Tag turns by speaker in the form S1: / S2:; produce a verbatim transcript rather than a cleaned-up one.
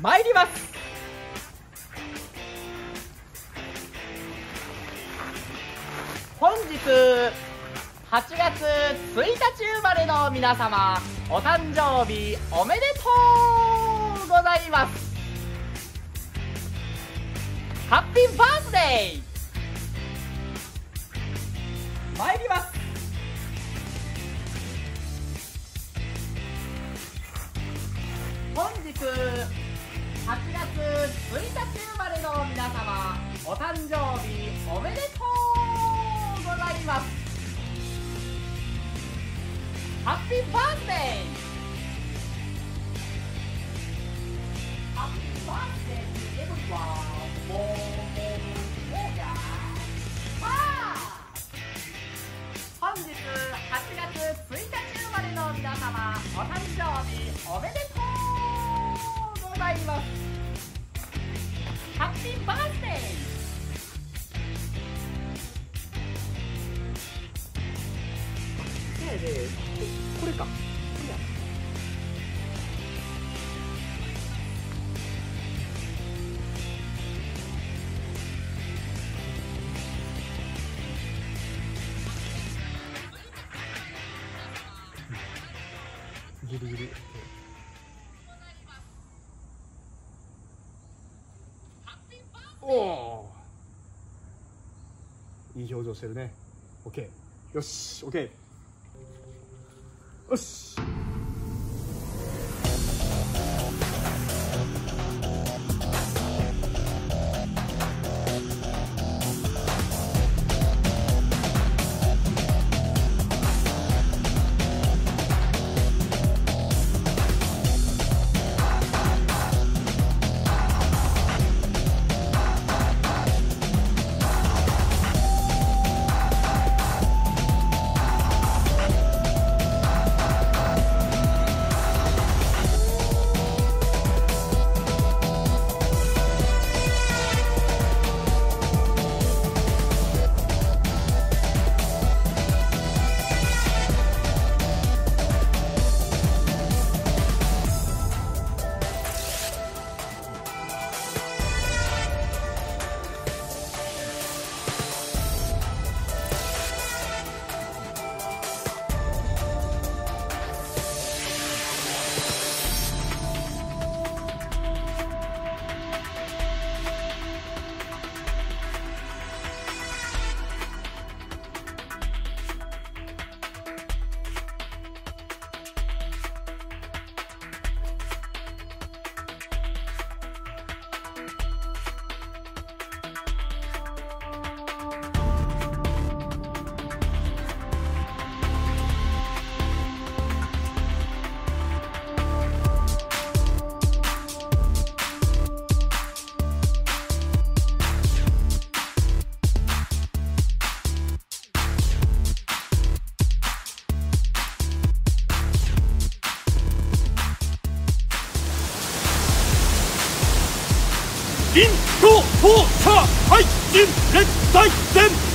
S1: 参ります。本日はちがつついたち生まれの皆様、お誕生日おめでとうございます。ハッピーバースデー。参ります。本日はちがつついたち生まれの皆様、お誕生日おめでとうございます。ハッピーバースデー。ハッピーバースデー to everyone. もうもうもうや本日はちがつついたち生まれの皆様、お誕生日おめでとうございます。ハッピーバースデー。ねえねえ、これか。これや。ギリギリ。おお、いい表情してるね。オッケー、よし、オッケー、よし。
S2: 凛と闘車配信列大戦